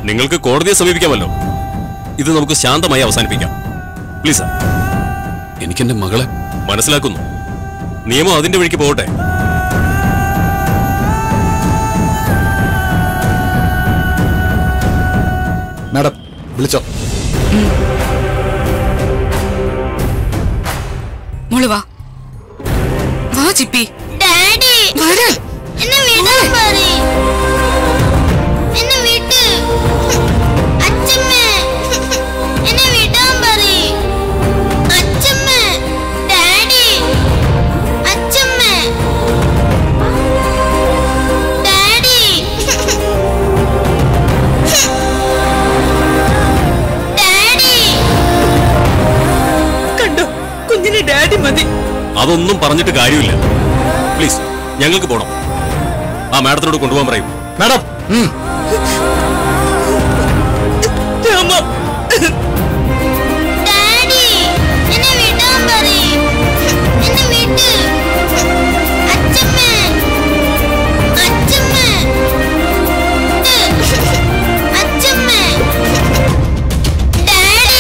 നിങ്ങൾക്ക് കോടതിയെ സമീപിക്കാമല്ലോ. ഇത് നമുക്ക് ശാന്തമായി അവസാനിപ്പിക്കാം. Please sir. എനിക്കെന്റെ മകളെ മനസ്സിലാക്കുന്നു. നിയമം അതിന്റെ വഴിക്ക് പോകട്ടെ. മാഡം വിളിച്ചോ. മോള് വാ വാ ചിപ്പി. ഡാഡി എന്നെ വിടാൻ പറയ്. എന്നെ വിട്ട്. അച്ഛമ്മ എന്നെ വിടാൻ പറയ്. അച്ഛമ്മ ഡാഡി. അച്ഛമ്മ ഡാഡി. ഡാഡി. കണ്ടോ, കുഞ്ഞിന് ഡാഡി മതി. അതൊന്നും പറഞ്ഞിട്ട് കാര്യമില്ല. പ്ലീസ്, ഞങ്ങൾക്ക് പോണം. ആ മാഡത്തിനോട് കൊണ്ടുപോകാൻ പറയും. മാഡം ഡാഡി എന്നെ വിടാൻ പറയ്. എന്നെ വിട്ട്. അച്ഛമ്മ അച്ഛമ്മ അച്ഛമ്മ ഡാഡി.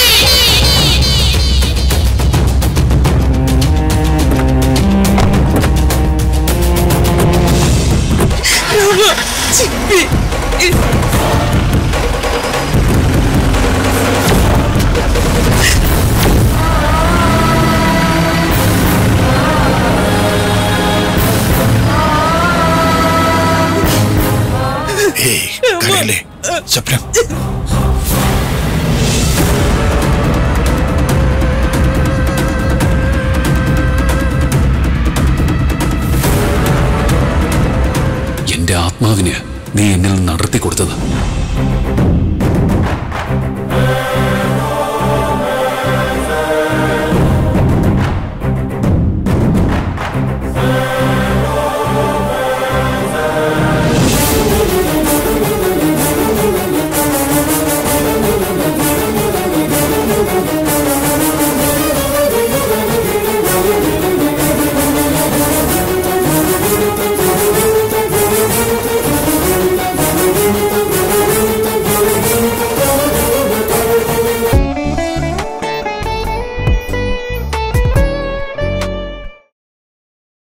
ചിപ്പി കരയല്ലേ സ്വപ്നം. എന്റെ ആത്മാവിന് നീ എന്നിൽ നിന്ന് അടർത്തി കൊടുത്തത്